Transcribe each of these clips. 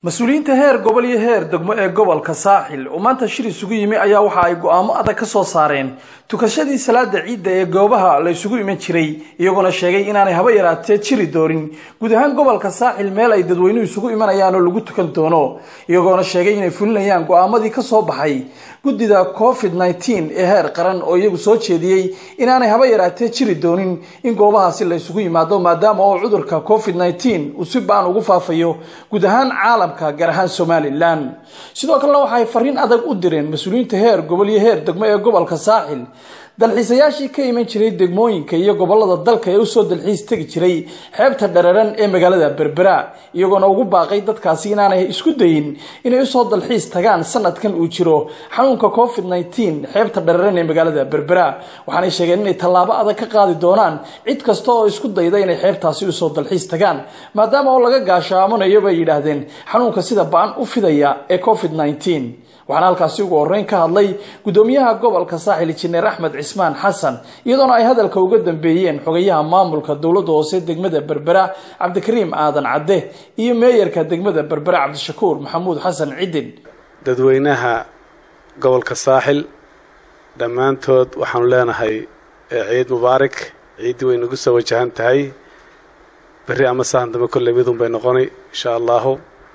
مسؤولين تهير قبل يهير دقم قبل كساحل وما تشري سقي مي أيا وحى يقام هذا كسو صارين تكشدي سلاد عيد يجوبها ليسقي من شري يقولون الشيء إن أنا هبيرات تشري دورين قدهان قبل كساحل ملا يدوينو يسقي من أيانو لقط كنتونو يقولون الشيء إن فلنا يان قام هذا كسو بحي قد إذا كوفيد-19 إهير قرن أو يجوسوت شديي إن أنا هبيرات تشري دورين إن قوبها سل يسقي ما دام أو عذر كوفيد-19 وسبان وقفا فيو قدهان عالم كجرهان سوماليلاند sidoo kale waxay fariin adag u direen mas'uuliyiinta heer gobol iyo heer degmo ee gobolka saaxil dalxiisayaashii ka iman jiray degmooyinka iyo gobolada dalka ee u soo dalxiis tagi jiray xeebta dhararan ee magaalada Berbera iyagoo ugu baaqay dadkaasi inaanay isku dayin inay u soo dalxiis tagaan sanadkan uu jiro xanuunka COVID-19 xeebta dhararan ee magaalada Berbera waxaanay sheegeen inay tallaabo adag ka qaadi doonaan cid kasta oo isku dayda inay xeebtaasi u soo dalxiis tagaan maadaama oo laga gaashaamanayo bay yiraahdeen xanuunka sida baan u fidaya ee COVID-19 waxaan halkaasi ugu horeyn ka hadlay gudoomiyaha gobolka saaxil Injineer Axmed Cismaan Xasan iyadoo ay hadalka uga dambeeyeen xogayaha maamulka dawladda hoose degmada Berbera Cabdikariim Aadan Cadde iyo meeyarka degmada Berbera Cabdishakuur Maxamuud Xasan Cidin dadweynaha gobolka saaxil dhamaantood waxaan leenahay ciid mubaarak ciid weyn ugu soo wajahan tahay bari ama saandama kulli midun bay noqonay insha Allah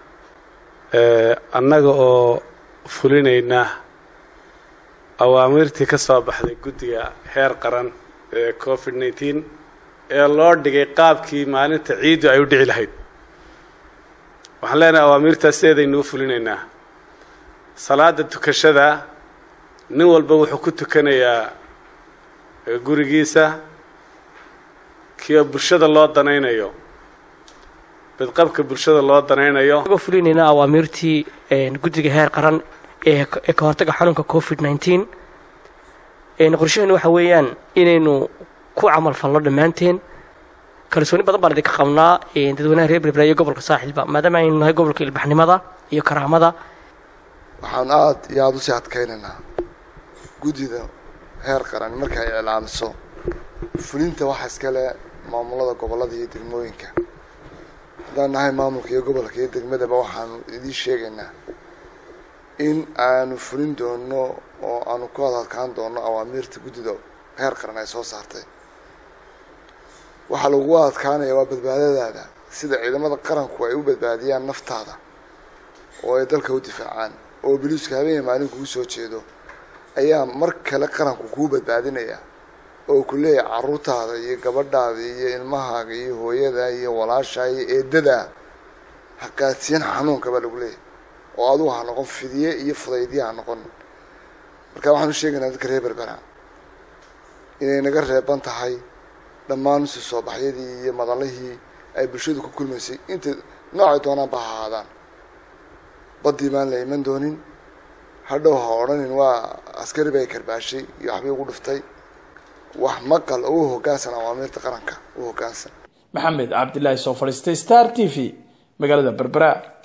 annaga oo fulinayna awaamirtii ka soo baxday guddiga heer qaran ee COVID-19 ee loo dhigay qaabkii maalinta ciidu ay u dhici lahayd waxaan leenahay awaamirtaas eedaynu fulinaynaa salaada tukashada nin walba wuxuu ku tukanayaa gurigiisa kiyo bulshada loo danaynayo بدقبك برشة الله دنينايو فليننا أوامرتي جودة هير قرن كهرتك حنوك كوفيد-19 نقرشين وحويان إنه كو عمل فالله دمانتين كرسوني بدبر ذيك قمنا تدونا ريب ربلاي قبل كساحل بقى ما دام إنه هاي قبل كالبحر ماذا يكره ماذا وحنات يا دوسي هتكيننا جودة هير قرن مركها العام الصو فلينته واحد كلا معاملة قبل هذه الموينك hadaan nahay maamulka iyo gobolka iyo degmadaba waxaan idin sheegaynaa in aanu fulin doono oo aanu ku hadalkaan doono awaamirta guddida heer qaran ay soo saartay waxa lagu adkaanaya waa badbaadadaada sida ciidamada qaranku ay u badbaadiyaan naftaada oo ay dalka u difaacaan oo biliiska habeen maalin kugu soo jeedo ayaa mar kale qaranku ku badbaadinaya oo kullee caruurtaada iyo gabadhaada iyo ilmahaaga iyo hooyada iyo walaasha iyo eedada haqaadsiin xanuunka baa lagu leeyahay oo adugu ha noqon fidiye iyo fudaydiye ha noqon marka waxaan u sheegaynaa dadka reer Berbera inay naga reeban tahay dhammaan soo baxyadii iyo madalihii ay bulshadu ku kulmaysay inta nooc doonaan baa ahaadaan badii baan la iman doonin hadhow ha odhanin waa askari bay karbaashay iyo waxbay ugu dhuftay وحمقل أوه كاسن أوامر تقرنك أوه كاسن محمد عبد الله سوفرستي ستار تي في مقالة بربراء